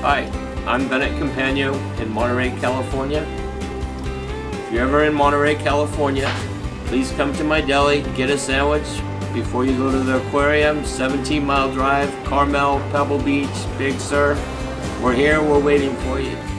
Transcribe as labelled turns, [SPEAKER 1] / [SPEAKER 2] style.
[SPEAKER 1] Hi, I'm Bennet Compagno in Monterey, California. If you're ever in Monterey, California, please come to my deli, get a sandwich before you go to the aquarium. 17-mile drive, Carmel, Pebble Beach, Big Sur. We're here, we're waiting for you.